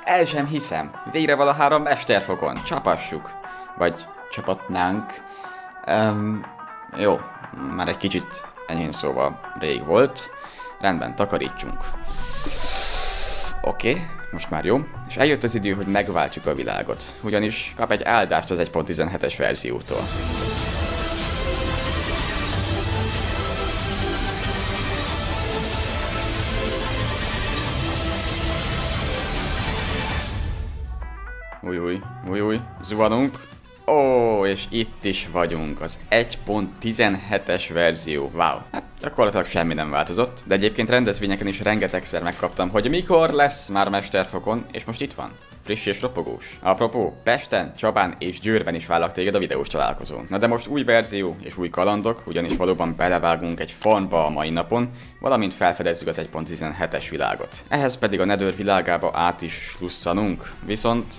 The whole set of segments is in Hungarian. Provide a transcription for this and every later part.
El sem hiszem. Végre valahára mesterfokon. Csapassuk. Vagy csapatnánk. Jó, már egy kicsit enyhén szóval rég volt. Rendben, takarítsunk. Oké, most már jó. És eljött az idő, hogy megváltjuk a világot. Ugyanis kap egy áldást az 1.17-es verziótól. Új, zuhanunk. Ó, és itt is vagyunk, az 1.17-es verzió. Wow, hát gyakorlatilag semmi nem változott, de egyébként rendezvényeken is rengetegszer megkaptam, hogy mikor lesz már mesterfokon, és most itt van. Friss és ropogós. Apropó, Pesten, Csabán és Győrben is várlak téged a videós találkozón. Na de most új verzió és új kalandok, ugyanis valóban belevágunk egy farmba a mai napon, valamint felfedezzük az 1.17-es világot. Ehhez pedig a Nether világába át is slusszanunk, viszont...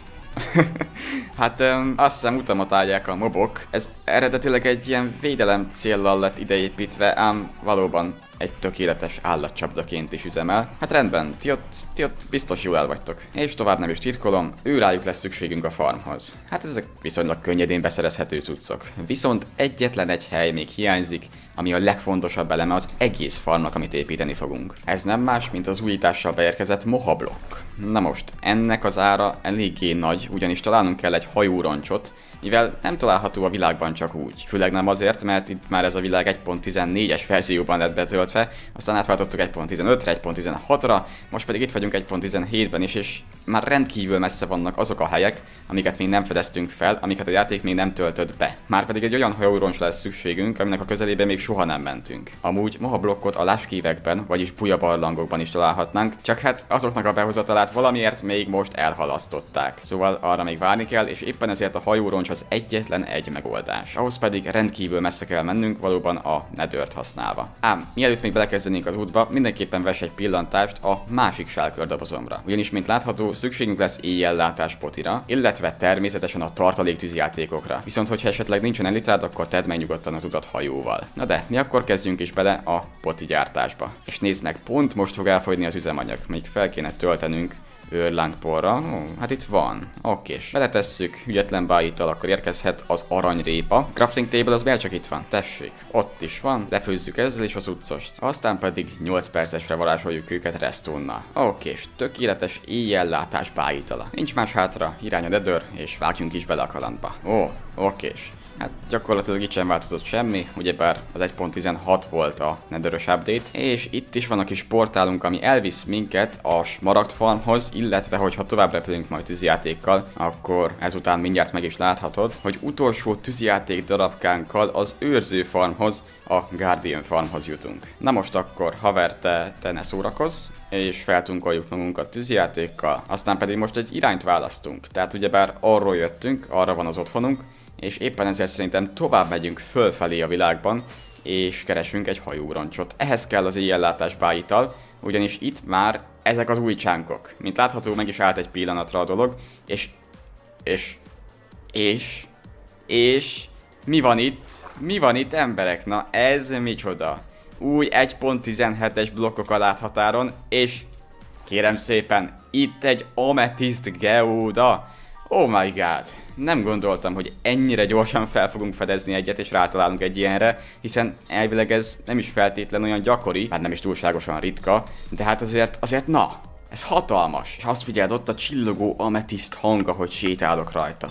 hát azt hiszem utamotálják a mobok. Ez eredetileg egy ilyen védelem céllal lett ideépítve, ám valóban egy tökéletes állatcsapdaként is üzemel. Hát rendben, ti ott biztos jól el vagytok. És tovább nem is titkolom, őrájuk lesz szükségünk a farmhoz. Hát ezek viszonylag könnyedén beszerezhető cuccok. Viszont egyetlen egy hely még hiányzik, ami a legfontosabb eleme az egész farmnak, amit építeni fogunk. Ez nem más, mint az újítással beérkezett mohablokk. Na most, ennek az ára eléggé nagy, ugyanis találnunk kell egy hajóroncsot, mivel nem található a világban csak úgy. Főleg nem azért, mert itt már ez a világ 1.14-es verzióban lett betöltve, aztán átváltottuk 1.15-re, 1.16-ra, most pedig itt vagyunk 1.17-ben is, és már rendkívül messze vannak azok a helyek, amiket még nem fedeztünk fel, amiket a játék még nem töltött be. Márpedig egy olyan hajóroncsra lesz szükségünk, aminek a közelében még soha nem mentünk. Amúgy mohablokkot a láskívekben, vagyis bujabarlangokban is találhatnánk, csak hát azoknak a behozatalát valamiért még most elhalasztották. Szóval arra még várni kell, és éppen ezért a hajóroncs az egyetlen egy megoldás. Ahhoz pedig rendkívül messze kell mennünk, valóban a Nethert használva. Ám, mielőtt még belekezdenénk az útba, mindenképpen vess egy pillantást a másik sálkördobozomra. Ugyanis, mint látható, szükségünk lesz éjjellátás potira, illetve természetesen a tartaléktűzijátékokra. Viszont, hogyha esetleg nincsen elitrád, akkor tedd meg nyugodtan az utat hajóval. Na de, mi akkor kezdjünk is bele a poti gyártásba. És nézd meg, pont most fog elfogyni az üzemanyag, még fel kéne töltenünk őrlángporra. Hát itt van. Okés. Beletesszük ügyetlen bájittal, akkor érkezhet az aranyrépa. Crafting table az miért csak itt van? Tessék. Ott is van. Lefőzzük ezzel is az utcost. Aztán pedig 8 percesre varázsoljuk őket redstone-nal. Okés. Tökéletes éjjellátás bájitala. Nincs más hátra. Irány a Nether, és vágjunk is bele a kalandba. Ó, okés. Hát gyakorlatilag itt sem változott semmi, ugyebár az 1.16 volt a Nether-ös update, és itt is van a kis portálunk, ami elvisz minket a Smaragd farmhoz, illetve hogyha tovább repülünk majd tűzijátékkal, akkor ezután mindjárt meg is láthatod, hogy utolsó tűzijáték darabkánkkal az őrző farmhoz, a Guardian farmhoz jutunk. Na most akkor, haver, te ne szórakozz, és feltunkoljuk magunkat tűzijátékkal, aztán pedig most egy irányt választunk, tehát ugyebár arról jöttünk, arra van az otthonunk, és éppen ezért szerintem tovább megyünk fölfelé a világban, és keresünk egy hajóroncsot. Ehhez kell az éjjellátás bájital, ugyanis itt már ezek az új csánkok. Mint látható, meg is állt egy pillanatra a dolog, és mi van itt? Mi van itt, emberek? Na ez micsoda? Új 1.17-es blokkok a láthatáron, és kérem szépen, itt egy amethyst geóda. Oh my god! Nem gondoltam, hogy ennyire gyorsan fel fogunk fedezni egyet, és rátalálunk egy ilyenre, hiszen elvileg ez nem is feltétlen olyan gyakori, hát nem is túlságosan ritka, de hát azért na, ez hatalmas. És azt figyeld, ott a csillogó amethyst hang, ahogy sétálok rajta.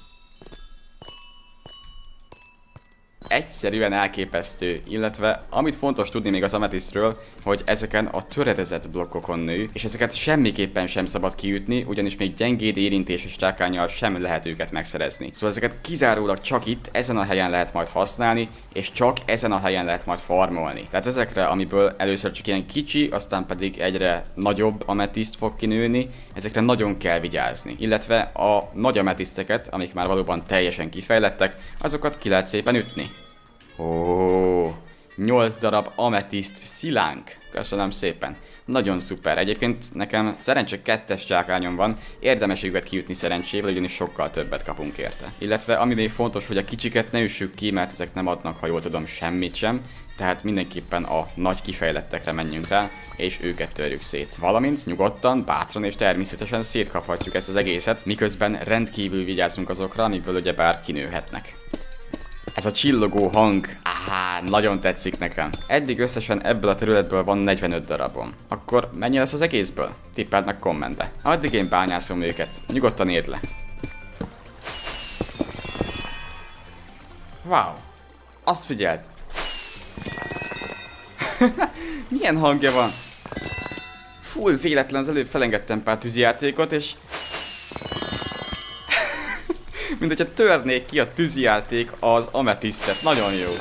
Egyszerűen elképesztő, illetve amit fontos tudni még az amethystről, hogy ezeken a töredezett blokkokon nő, és ezeket semmiképpen sem szabad kiütni, ugyanis még gyengéd érintéses csákánnyal sem lehet őket megszerezni. Szóval ezeket kizárólag csak itt, ezen a helyen lehet majd használni, és csak ezen a helyen lehet majd farmolni. Tehát ezekre, amiből először csak ilyen kicsi, aztán pedig egyre nagyobb amethyst fog kinőni, ezekre nagyon kell vigyázni. Illetve a nagy amethysteket, amik már valóban teljesen kifejlettek, azokat ki lehet szépen ütni. Ó, 8 darab ametiszt szilánk. Köszönöm szépen. Nagyon szuper. Egyébként nekem szerencsé 2-es csákányom van, érdemes őket kijutni szerencsével, ugyanis sokkal többet kapunk érte. Illetve ami még fontos, hogy a kicsiket ne üssük ki, mert ezek nem adnak, ha jól tudom, semmit sem. Tehát mindenképpen a nagy kifejlettekre menjünk rá, és őket törjük szét. Valamint nyugodtan, bátran és természetesen szétkaphatjuk ezt az egészet, miközben rendkívül vigyázunk azokra, amikből ugyebár kinőhetnek. Ez a csillogó hang, nagyon tetszik nekem. Eddig összesen ebből a területből van 45 darabom. Akkor mennyi lesz az egészből? Tippeld meg kommentbe. Addig én bányászom őket. Nyugodtan írd le. Wow. Azt figyeld. Milyen hangja van? Full véletlen, az előbb felengedtem pár tűzijátékot, és... mint hogyha törnék ki a tűzijáték az ametisztet. Nagyon jó.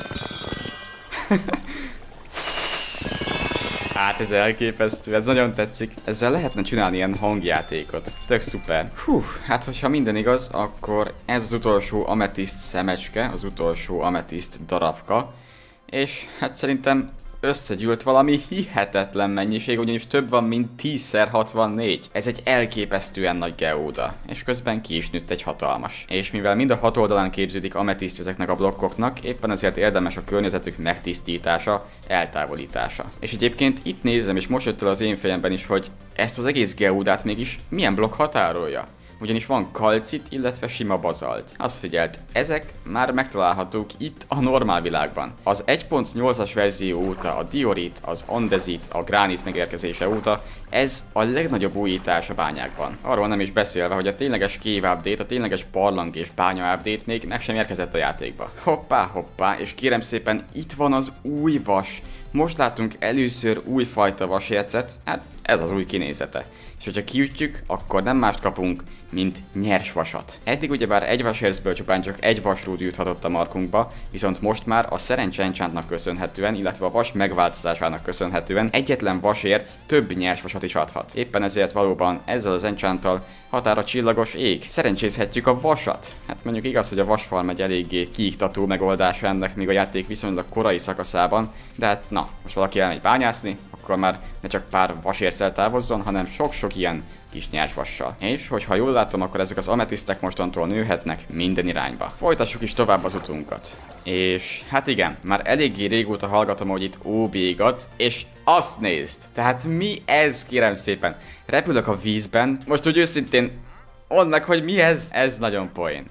Hát ez elképesztő, ez nagyon tetszik. Ezzel lehetne csinálni ilyen hangjátékot. Tök szuper. Hát hogyha minden igaz, akkor ez az utolsó ametiszt szemecske, az utolsó ametiszt darabka. És hát szerintem összegyűlt valami hihetetlen mennyiség, ugyanis több van, mint 10x64. Ez egy elképesztően nagy geóda, és közben ki is nőtt egy hatalmas. És mivel mind a 6 oldalán képződik ametiszt ezeknek a blokkoknak, éppen ezért érdemes a környezetük megtisztítása, eltávolítása. És egyébként itt nézem, és most jött el az én fejemben is, hogy ezt az egész geódát mégis milyen blokk határolja. Ugyanis van kalcit, illetve sima bazalt. Azt figyelt, ezek már megtalálhatók itt a normál világban. Az 1.8-as verzió óta, a diorit, az andezit, a gránit megérkezése óta, ez a legnagyobb újítás a bányákban. Arról nem is beszélve, hogy a tényleges cave update, a tényleges barlang és bánya update még meg sem érkezett a játékba. Hoppá, hoppá, és kérem szépen, itt van az új vas. Most látunk először újfajta vasércet, hát ez az új kinézete. És hogyha kiütjük, akkor nem mást kapunk, mint nyers vasat. Eddig ugyebár egy vasércből csupán csak egy vasrúd juthatott a markunkba, viszont most már a szerencse enchantnak köszönhetően, illetve a vas megváltozásának köszönhetően egyetlen vasérc több nyers vasat is adhat. Éppen ezért valóban ezzel az enchanttal határa csillagos ég. Szerencsézhetjük a vasat. Hát mondjuk igaz, hogy a vasfarm egy eléggé kiiktató megoldása ennek még a játék viszonylag korai szakaszában, de hát na, most valaki elmegy bányászni, akkor már ne csak pár vasérccel távozzon, hanem sok-sok ilyen kis nyers vassal. És hogyha jól látom, akkor ezek az ametisztek mostantól nőhetnek minden irányba. Folytassuk is tovább az utunkat. És hát igen, már eléggé régóta hallgatom, hogy itt OB-gat, és azt nézd! Tehát mi ez, kérem szépen? Repülök a vízben, most úgy őszintén, mondd meg, hogy mi ez? Ez nagyon poén.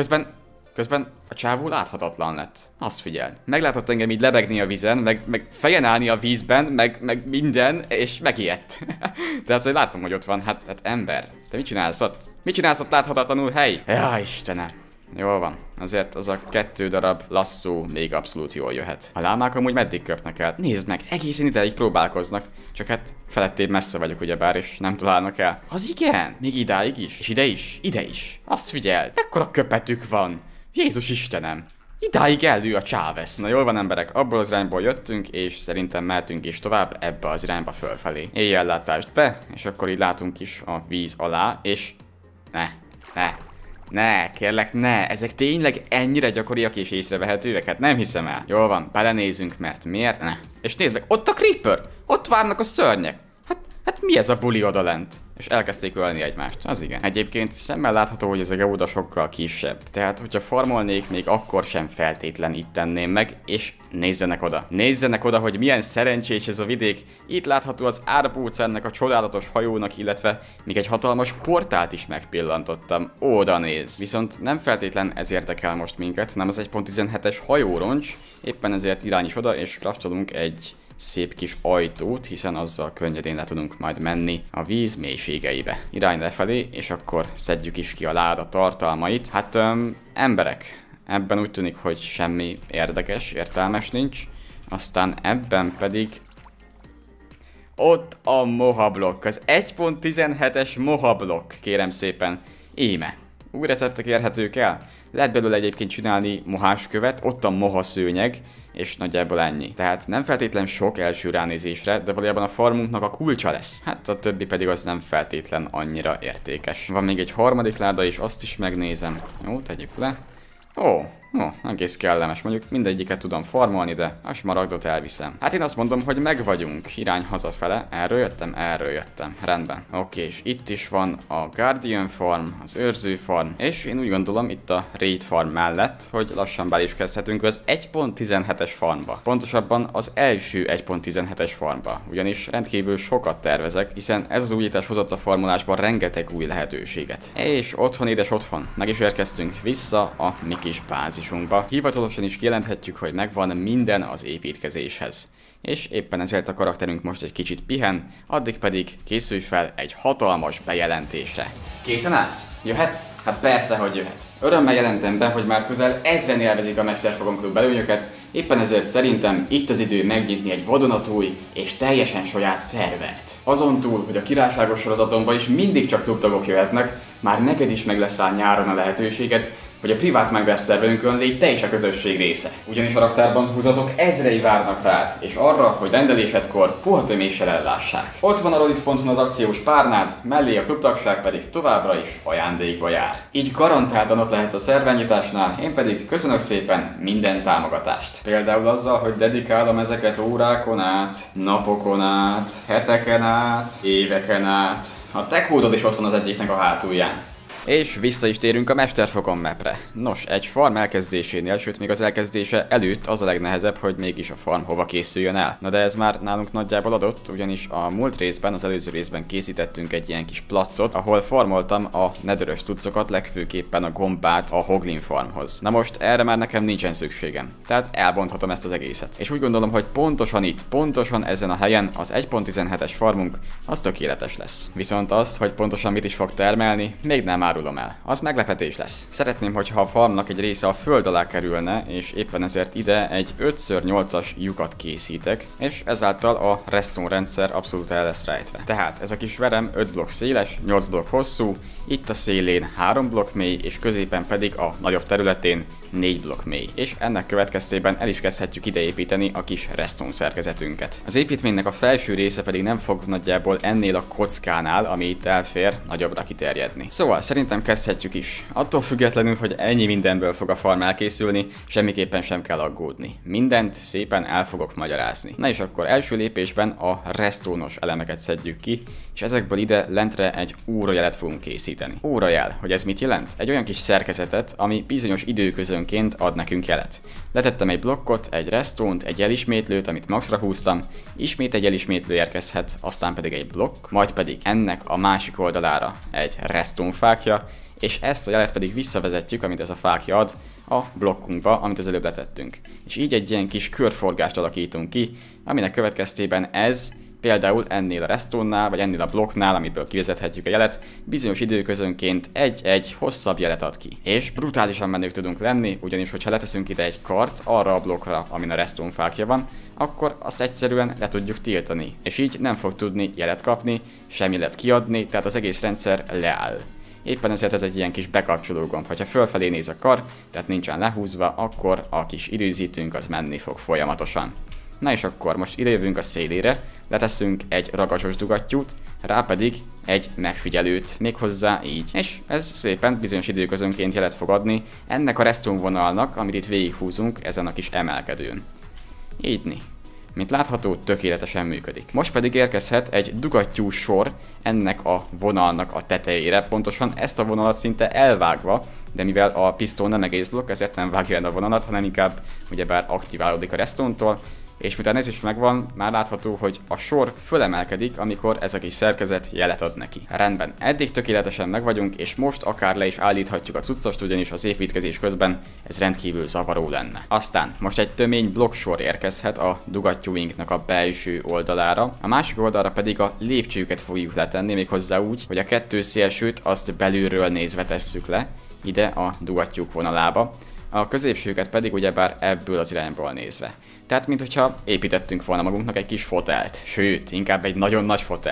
Közben a csávó láthatatlan lett. Azt figyeld. Meglátott engem így lebegni a vízen, meg fejen állni a vízben, meg minden, és megijedt. De azért látom, hogy ott van, hát ember. Te mit csinálsz ott? Mit csinálsz ott láthatatlanul, hely? Ja, Istenem. Jól van. Azért az a 2 darab lasszó még abszolút jól jöhet. A lámák amúgy meddig köpnek el? Nézd meg, egészen ideig próbálkoznak. Csak hát felettébb messze vagyok ugyebár, és nem találnak el. Az igen, még idáig is. És ide is, ide is. Azt figyeld, ekkora köpetük van. Jézus Istenem! Idáig ellő a csávesz. Na jól van emberek, abból az irányból jöttünk, és szerintem mehetünk is tovább ebbe az irányba fölfelé. Éjjellátást be, és akkor így látunk is a víz alá, és... Ne, kérlek, ne! Ezek tényleg ennyire gyakoriak és észrevehetőek? Hát nem hiszem el. Jól van, belenézünk, mert miért? Ne. És nézd meg, ott a creeper! Ott várnak a szörnyek! Hát mi ez a buli odalent? És elkezdték ölni egymást. Az igen. Egyébként szemmel látható, hogy ez a geoda sokkal kisebb. Tehát, hogyha farmolnék, még akkor sem feltétlen itt tenném meg, és nézzenek oda. Nézzenek oda, hogy milyen szerencsés ez a vidék. Itt látható az árbóc ennek a csodálatos hajónak, illetve még egy hatalmas portált is megpillantottam. Oda néz. Viszont nem feltétlen ez érdekel most minket, nem az 1.17-es hajóroncs. Éppen ezért irány is oda, és craftolunk egy szép kis ajtót, hiszen azzal könnyedén le tudunk majd menni a víz mélységeibe. Irány lefelé, és akkor szedjük is ki a láda tartalmait. Hát emberek, ebben úgy tűnik, hogy semmi érdekes, értelmes nincs. Aztán ebben pedig ott a moha blokk, az 1.17-es moha blokk, kérem szépen. Íme. Új receptek érhetők el? Lehet belőle egyébként csinálni moháskövet, ott a moha szőnyeg, és nagyjából ennyi. Tehát nem feltétlen sok első ránézésre, de valójában a farmunknak a kulcsa lesz. Hát a többi pedig az nem feltétlen annyira értékes. Van még egy harmadik láda, és azt is megnézem. Jó, tegyük le. Ó, Egész kellemes, mondjuk mindegyiket tudom farmolni, de a smaragdot elviszem. Hát én azt mondom, hogy meg vagyunk, irány hazafele, erről jöttem, rendben. Oké, és itt is van a Guardian farm, az őrző farm, és én úgy gondolom itt a Raid farm mellett, hogy lassan bele is kezdhetünk az 1.17-es farmba. Pontosabban az első 1.17-es farmba, ugyanis rendkívül sokat tervezek, hiszen ez az újítás hozott a farmolásban rengeteg új lehetőséget. És otthon, édes otthon, meg is érkeztünk vissza a mi kis bázisunkba. Hivatalosan is kijelenthetjük, hogy megvan minden az építkezéshez. És éppen ezért a karakterünk most egy kicsit pihen, addig pedig készülj fel egy hatalmas bejelentésre. Készen állsz? Jöhet? Hát persze, hogy jöhet. Örömmel jelentem be, hogy már közel 1000-en élvezik a Mesterfogon Klub előnyöket, éppen ezért szerintem itt az idő megnyitni egy vadonatúj és teljesen saját szervert. Azon túl, hogy a királyságos sorozatomban is mindig csak klubtagok jöhetnek, már neked is meg lesz rá nyáron a lehetőséget, hogy a privát Minecraft szerverünkön légy te is a közösség része. Ugyanis a raktárban húzatok ezrei várnak rád, és arra, hogy rendelésedkor puha töméssel ellássák. Ott van a Rolix.hu az akciós párnád, mellé a klubtagság pedig továbbra is ajándékba jár. Így garantáltan ott lehetsz a szervernyitásnál, én pedig köszönök szépen minden támogatást. Például azzal, hogy dedikálom ezeket órákon át, napokon át, heteken át, éveken át. A te kódod is ott van az egyiknek a hátulján. És vissza is térünk a Mesterfogon mapre. Nos, egy farm elkezdésénél, sőt még az elkezdése előtt az a legnehezebb, hogy mégis a farm hova készüljön el. Na de ez már nálunk nagyjából adott, ugyanis a múlt részben, az előző részben készítettünk egy ilyen kis placot, ahol farmoltam a netherös cuccokat, legfőképpen a gombát a Hoglin farmhoz. Na most erre már nekem nincsen szükségem, tehát elbonthatom ezt az egészet. És úgy gondolom, hogy pontosan itt, pontosan ezen a helyen az 1.17-es farmunk az tökéletes lesz. Viszont azt, hogy pontosan mit is fog termelni, még nem árulom el. Az meglepetés lesz. Szeretném, hogyha a farmnak egy része a föld alá kerülne, és éppen ezért ide egy 5x8-as lyukat készítek, és ezáltal a redstone rendszer abszolút el lesz rejtve. Tehát ez a kis verem 5 blokk széles, 8 blokk hosszú, itt a szélén 3 blokk mély, és középen pedig a nagyobb területén 4 blokk mély. És ennek következtében el is kezdhetjük ide építeni a kis redstone szerkezetünket. Az építménynek a felső része pedig nem fog nagyjából ennél a kockánál, ami itt elfér, nagyobbra kiterjedni. Szóval szerintem kezdhetjük is. Attól függetlenül, hogy ennyi mindenből fog a farm elkészülni, semmiképpen sem kell aggódni. Mindent szépen el fogok magyarázni. Na és akkor első lépésben a redstone-os elemeket szedjük ki, és ezekből ide lentre egy órajelet fogunk készíteni. Órajel, hogy ez mit jelent? Egy olyan kis szerkezetet, ami bizonyos időközönként ad nekünk jelet. Letettem egy blokkot, egy redstone-t, egy elismétlőt, amit maxra húztam, ismét egy elismétlő érkezhet, aztán pedig egy blokk, majd pedig ennek a másik oldalára egy redstone fákja, és ezt a jelet pedig visszavezetjük, amit ez a fákja ad, a blokkunkba, amit az előbb letettünk. És így egy ilyen kis körforgást alakítunk ki, aminek következtében ez például ennél a redstone-nál, vagy ennél a blokknál, amiből kivezethetjük a jelet, bizonyos időközönként egy hosszabb jelet ad ki. És brutálisan menők tudunk lenni, ugyanis hogyha leteszünk ide egy kart arra a blokkra, amin a redstone fákja van, akkor azt egyszerűen le tudjuk tiltani. És így nem fog tudni jelet kapni, sem jelet kiadni, tehát az egész rendszer leáll. Éppen ezért ez egy ilyen kis bekapcsoló gomb. Ha fölfelé néz a kar, tehát nincsen lehúzva, akkor a kis időzítőnk az menni fog folyamatosan. Na és akkor most idejövünk a szélére, leteszünk egy ragacsos dugattyút, rá pedig egy megfigyelőt, méghozzá így. És ez szépen bizonyos időközönként jelet fog adni ennek a redstone vonalnak, amit itt végighúzunk ezen a kis emelkedőn. Ígyni. Mint látható, tökéletesen működik. Most pedig érkezhet egy dugattyú sor ennek a vonalnak a tetejére, pontosan ezt a vonalat szinte elvágva, de mivel a pisztol nem egész blokk, ezért nem vágja el a vonalat, hanem inkább ugyebár aktiválódik a redstone-tól, és miután ez is megvan, már látható, hogy a sor fölemelkedik, amikor ez a kis szerkezet jelet ad neki. Rendben, eddig tökéletesen meg vagyunk, és most akár le is állíthatjuk a cuccost, ugyanis az építkezés közben ez rendkívül zavaró lenne. Aztán most egy tömény blokksor érkezhet a dugattyúinknak a belső oldalára, a másik oldalra pedig a lépcsőket fogjuk letenni, méghozzá úgy, hogy a kettő szélsőt azt belülről nézve tesszük le, ide a dugattyúk vonalába, a középsőket pedig ugyebár ebből az irányból nézve. Tehát, mintha építettünk volna magunknak egy kis fotelt, sőt, inkább egy nagyon nagy fotelt.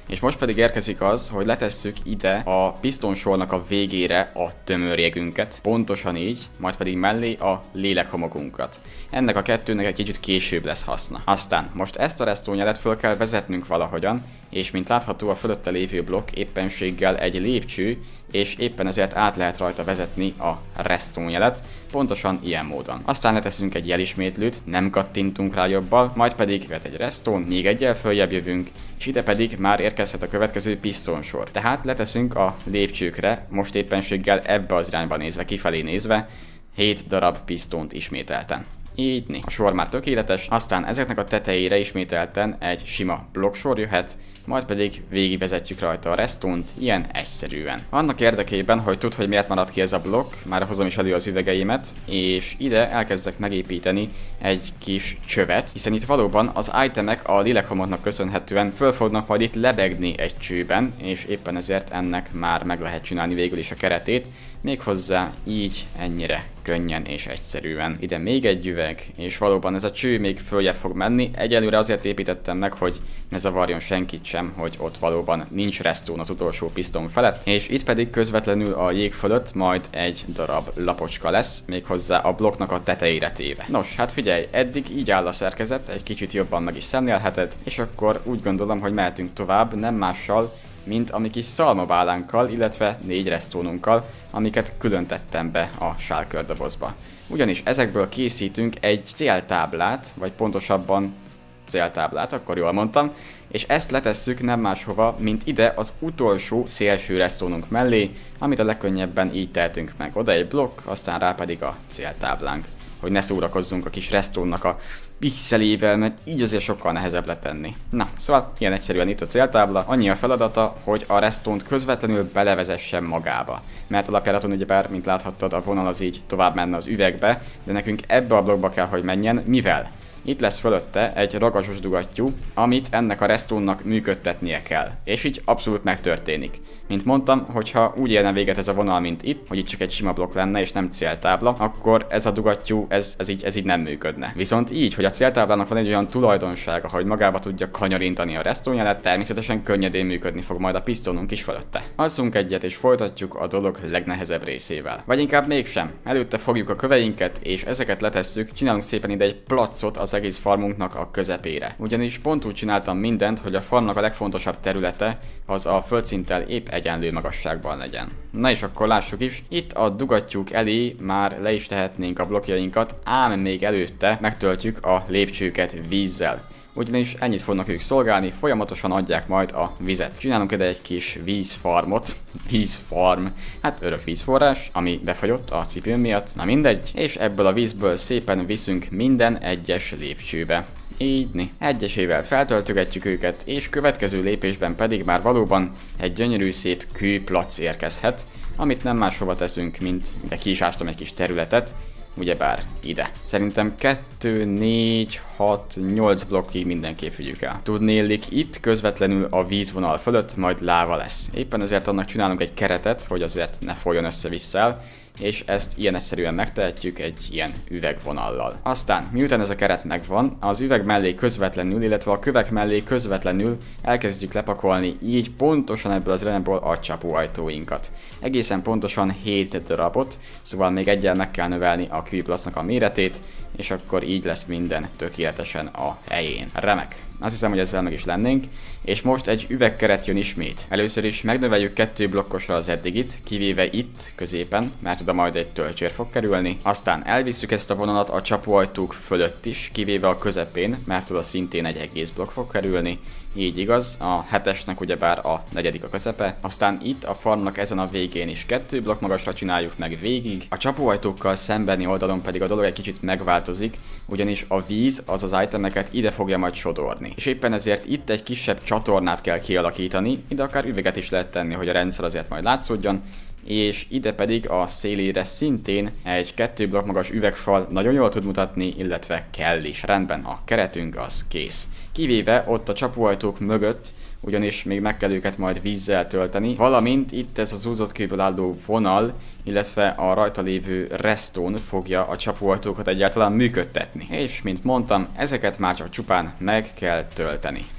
És most pedig érkezik az, hogy letesszük ide a pistonsornak a végére a tömörjegünket, pontosan így, majd pedig mellé a lélekhomokunkat. Ennek a kettőnek egy kicsit később lesz haszna. Aztán most ezt a redstone-jelet föl kell vezetnünk valahogyan, és mint látható a fölötte lévő blokk éppenséggel egy lépcső, és éppen ezért át lehet rajta vezetni a redstone-jelet, pontosan ilyen módon. Aztán leteszünk egy jelismétlőt, nem kattintunk rá jobbal, majd pedig vet egy redstone, még egyel följebb jövünk, és ide pedig már érkezhet a következő pisztonsor. Tehát leteszünk a lépcsőkre, most éppenséggel ebbe az irányba nézve, kifelé nézve, 7 darab pisztont ismételten. Így né. A sor már tökéletes, aztán ezeknek a tetejére ismételten egy sima blokksor jöhet, majd pedig végigvezetjük rajta a redstone-t ilyen egyszerűen. Annak érdekében, hogy tudd, hogy miért maradt ki ez a blokk, már hozom is elő az üvegeimet, és ide elkezdek megépíteni egy kis csövet, hiszen itt valóban az itemek a lélekhomoknak köszönhetően föl fognak majd itt lebegni egy csőben, és éppen ezért ennek már meg lehet csinálni végül is a keretét, méghozzá így ennyire könnyen és egyszerűen. Ide még egy üveg, és valóban ez a cső még följebb fog menni. Egyelőre azért építettem meg, hogy ne zavarjon senkit sem, hogy ott valóban nincs redstone az utolsó piszton felett. És itt pedig közvetlenül a jég fölött majd egy darab lapocska lesz, méghozzá a blokknak a tetejére téve. Nos, hát figyelj, eddig így áll a szerkezet, egy kicsit jobban meg is szemlélheted, és akkor úgy gondolom, hogy mehetünk tovább, nem mással, mint a mi kis szalmabálánkkal, illetve 4 redstone-unkkal, amiket külön tettem be a sálkördobozba. Ugyanis ezekből készítünk egy céltáblát, vagy pontosabban céltáblát, akkor jól mondtam, és ezt letesszük nem máshova, mint ide az utolsó szélső redstone-unk mellé, amit a legkönnyebben így tehetünk meg. Oda egy blokk, aztán rá pedig a céltáblánk, hogy ne szórakozzunk a kis redstone-nak a pixelével, mert így azért sokkal nehezebb letenni. Na, szóval ilyen egyszerűen itt a céltábla, annyi a feladata, hogy a redstone-t közvetlenül belevezessen magába. Mert alapjáraton ugyebár, mint láthattad, a vonal az így tovább menne az üvegbe, de nekünk ebbe a blokkba kell, hogy menjen, mivel? Itt lesz fölötte egy ragasos dugattyú, amit ennek a redstone-nak működtetnie kell. És így abszolút megtörténik. Mint mondtam, hogyha úgy élne véget ez a vonal, mint itt, hogy itt csak egy sima blokk lenne és nem céltábla, akkor ez a dugattyú, ez így nem működne. Viszont így, hogy a céltáblának van egy olyan tulajdonsága, hogy magába tudja kanyarintani a redstone-jelet, természetesen könnyedén működni fog majd a pisztonunk is fölötte. Alszunk egyet és folytatjuk a dolog legnehezebb részével. Vagy inkább mégsem. Előtte fogjuk a köveinket és ezeket letesszük, csinálunk szépen ide egy placot az egész farmunknak a közepére. Ugyanis pont úgy csináltam mindent, hogy a farmnak a legfontosabb területe az a földszinttel épp egyenlő magasságban legyen. Na és akkor lássuk is, itt a dugattyúk elé már le is tehetnénk a blokkjainkat, ám még előtte megtöltjük a lépcsőket vízzel. Ugyanis ennyit fognak ők szolgálni, folyamatosan adják majd a vizet. Csinálunk ide egy kis vízfarmot, vízfarm, hát örök vízforrás, ami befagyott a cipőm miatt, na mindegy, és ebből a vízből szépen viszünk minden egyes lépcsőbe. Így né. Egyesével feltöltögetjük őket, és következő lépésben pedig már valóban egy gyönyörű szép kőplac érkezhet, amit nem máshova teszünk, mint ide ki is ástam egy kis területet, ugyebár ide. Szerintem 2, 4, 6, 8 blokkig mindenképp vigyük el. Tudnélik, itt közvetlenül a vízvonal fölött majd láva lesz. Éppen ezért annak csinálunk egy keretet, hogy azért ne folyjon össze-vissza, és ezt ilyen egyszerűen megtehetjük egy ilyen üvegvonallal. Aztán, miután ez a keret megvan, az üveg mellé közvetlenül, illetve a kövek mellé közvetlenül elkezdjük lepakolni így pontosan ebből az irányból a csapóajtóinkat. Egészen pontosan 7 darabot, szóval még egyel meg kell növelni a kőplasznak a méretét, és akkor így lesz minden tökéletesen a helyén. Remek! Azt hiszem, hogy ezzel meg is lennénk, és most egy üvegkeret jön ismét. Először is megnöveljük 2 blokkosra az eddigit, kivéve itt középen, mert oda majd egy tölcsér fog kerülni. Aztán elvisszük ezt a vonalat a csapóajtók fölött is, kivéve a közepén, mert oda szintén egy egész blokk fog kerülni. Így igaz, a 7-esnek ugyebár a 4. a közepe. Aztán itt a farmnak ezen a végén is 2 blokk magasra csináljuk meg végig. A csapóajtókkal szembeni oldalon pedig a dolog egy kicsit megváltozik, ugyanis a víz az itemeket ide fogja majd sodorni. És éppen ezért itt egy kisebb csatornát kell kialakítani, ide akár üveget is lehet tenni, hogy a rendszer azért majd látszódjon, és ide pedig a szélére szintén egy 2 blokk magas üvegfal nagyon jól tud mutatni, illetve kell is. Rendben, a keretünk az kész. Kivéve ott a csapóajtók mögött, ugyanis még meg kell őket majd vízzel tölteni, valamint itt ez az zúzott kőből álló vonal, illetve a rajta lévő redstone fogja a csapóajtókat egyáltalán működtetni. És mint mondtam, ezeket már csak csupán meg kell tölteni.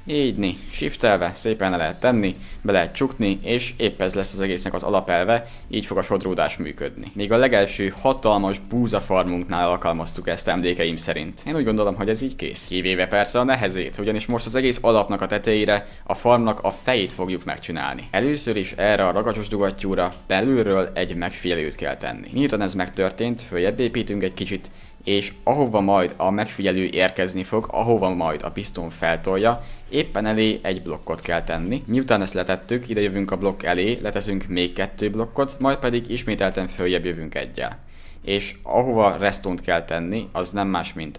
Így, shiftelve szépen le lehet tenni, be lehet csukni, és épp ez lesz az egésznek az alapelve, így fog a sodródás működni. Még a legelső hatalmas búzafarmunknál alkalmaztuk ezt emlékeim szerint. Én úgy gondolom, hogy ez így kész. Kivéve persze a nehezét, ugyanis most az egész alapnak a tetejére a farmnak a fejét fogjuk megcsinálni. Először is erre a ragacsos dugattyúra belülről egy megfigyelőt kell tenni. Miután ez megtörtént, följebb építünk egy kicsit, és ahova majd a megfigyelő érkezni fog, ahova majd a piszton feltolja, éppen elé egy blokkot kell tenni. Miután ezt letettük, ide jövünk a blokk elé, leteszünk még 2 blokkot, majd pedig ismételten följebb jövünk egyel. És ahova restont kell tenni, az nem más, mint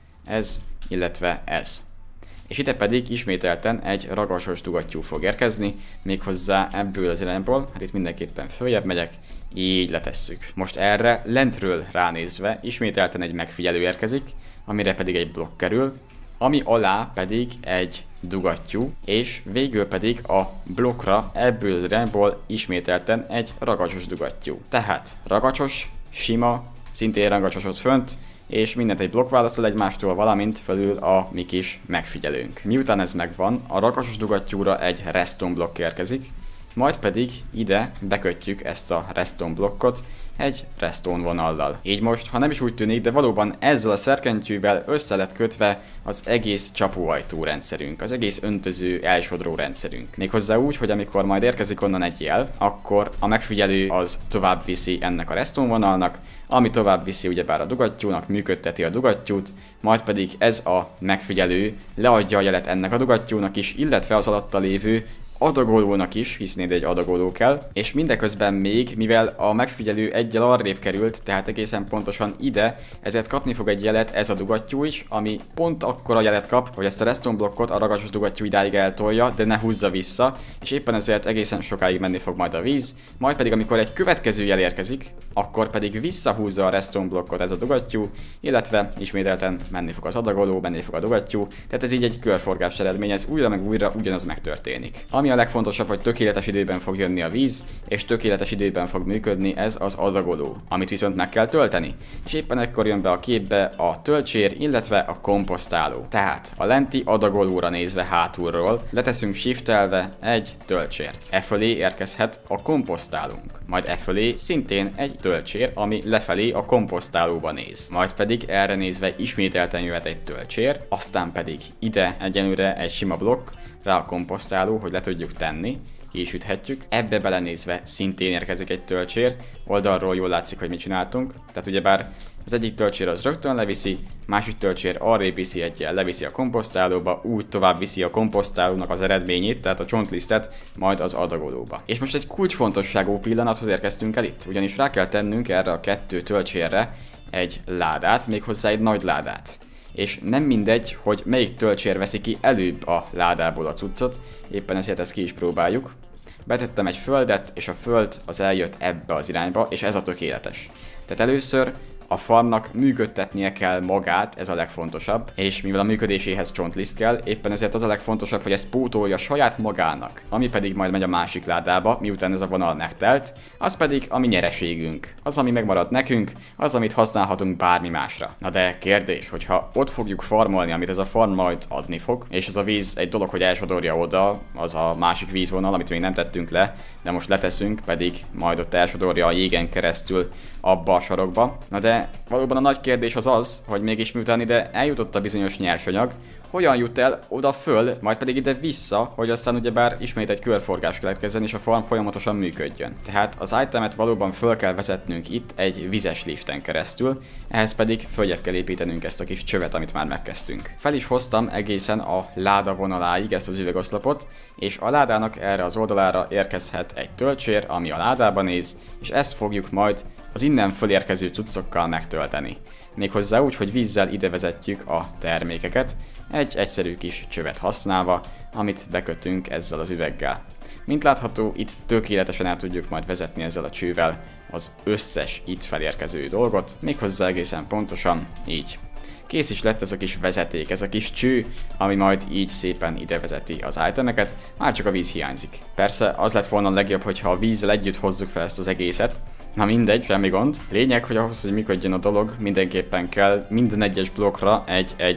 ez, illetve ez. És ide pedig ismételten egy ragacsos dugattyú fog érkezni, méghozzá ebből az irányból, hát itt mindenképpen följebb megyek, így letesszük. Most erre lentről ránézve ismételten egy megfigyelő érkezik, amire pedig egy blokk kerül, ami alá pedig egy dugattyú, és végül pedig a blokkra ebből az irányból ismételten egy ragacsos dugattyú. Tehát ragacsos, sima, szintén ragacsosot fönt, és mindent egy blokk válaszol egymástól, valamint felül a mi kis megfigyelőnk. Miután ez megvan, a ragacsos dugattyúra egy redstone blokk érkezik, majd pedig ide bekötjük ezt a redstone blokkot egy redstone vonallal. Így most, ha nem is úgy tűnik, de valóban ezzel a szerkentyűvel össze lett kötve az egész csapóajtó rendszerünk, az egész öntöző elsodró rendszerünk. Méghozzá úgy, hogy amikor majd érkezik onnan egy jel, akkor a megfigyelő az tovább viszi ennek a redstone vonalnak, ami tovább viszi ugyebár a dugattyúnak, működteti a dugattyút, majd pedig ez a megfigyelő leadja a jelet ennek a dugattyúnak is, illetve az alatta lévő adagolónak is, hiszen ide egy adagoló kell, és mindeközben még, mivel a megfigyelő egyel arrébb került, tehát egészen pontosan ide, ezért kapni fog egy jelet ez a dugattyú is, ami pont akkora jelet kap, hogy ezt a redstone blokkot a ragacsos dugattyú idáig eltolja, de ne húzza vissza, és éppen ezért egészen sokáig menni fog majd a víz, majd pedig amikor egy következő jel érkezik, akkor pedig visszahúzza a redstone blokkot ez a dugattyú, illetve ismételten menni fog az adagoló, menni fog a dugattyú, tehát ez így egy körforgás eredményez, újra meg újra ugyanaz megtörténik. Ami a legfontosabb, hogy tökéletes időben fog jönni a víz, és tökéletes időben fog működni ez az adagoló, amit viszont meg kell tölteni. És éppen ekkor jön be a képbe a töltsér, illetve a komposztáló. Tehát a lenti adagolóra nézve hátulról leteszünk shiftelve egy töltsért. E fölé érkezhet a komposztálónk. Majd e fölé szintén egy töltsér, ami lefelé a komposztálóba néz. Majd pedig erre nézve ismételten jöhet egy töltsér, aztán pedig ide egyenlőre egy sima blokk, rá a komposztáló, hogy le tudjuk tenni, ki is üthetjük. Ebbe belenézve szintén érkezik egy töltsér, oldalról jól látszik, hogy mit csináltunk. Tehát ugyebár az egyik töltsér az rögtön leviszi, másik töltsér arrébb viszi egyel, leviszi a komposztálóba, úgy tovább viszi a komposztálónak az eredményét, tehát a csontlisztet, majd az adagolóba. És most egy kulcsfontosságú pillanathoz érkeztünk el itt, ugyanis rá kell tennünk erre a 2 töltsérre egy ládát, méghozzá egy nagy ládát. És nem mindegy, hogy melyik töltsér veszi ki előbb a ládából a cuccot, éppen ezért ezt ki is próbáljuk. Betettem egy földet, és a föld az eljött ebbe az irányba, és ez a tökéletes. Tehát először a farmnak működtetnie kell magát, ez a legfontosabb, és mivel a működéséhez csontliszt kell, éppen ezért az a legfontosabb, hogy ezt pótolja saját magának, ami pedig majd megy a másik ládába, miután ez a vonal megtelt, az pedig a mi nyereségünk, az, ami megmarad nekünk, az, amit használhatunk bármi másra. Na de kérdés, hogyha ott fogjuk farmolni, amit ez a farm majd adni fog, és ez a víz egy dolog, hogy elsodorja oda, az a másik vízvonal, amit még nem tettünk le, de most leteszünk, pedig majd ott elsodorja a jégen keresztül abba a sarokba. Na de valóban a nagy kérdés az az, hogy mégis miután ide eljutott a bizonyos nyersanyag, hogyan jut el oda föl, majd pedig ide vissza, hogy aztán ugyebár ismét egy körforgás keletkezzen és a farm folyamatosan működjön. Tehát az itemet valóban föl kell vezetnünk itt egy vizes liften keresztül, ehhez pedig följebb kell építenünk ezt a kis csövet, amit már megkezdtünk. Fel is hoztam egészen a láda vonaláig ezt az üvegoszlopot, és a ládának erre az oldalára érkezhet egy töltsér, ami a ládába néz, és ezt fogjuk majd az innen fölérkező cuccokkal megtölteni. Méghozzá úgy, hogy vízzel ide vezetjük a termékeket, egy egyszerű kis csövet használva, amit bekötünk ezzel az üveggel. Mint látható, itt tökéletesen el tudjuk majd vezetni ezzel a csővel az összes itt felérkező dolgot, méghozzá egészen pontosan így. Kész is lett ez a kis vezeték, ez a kis cső, ami majd így szépen ide vezeti az itemeket, már csak a víz hiányzik. Persze az lett volna a legjobb, hogyha a vízzel együtt hozzuk fel ezt az egészet. Na mindegy, semmi gond. Lényeg, hogy ahhoz, hogy működjön a dolog, mindenképpen kell minden egyes blokkra egy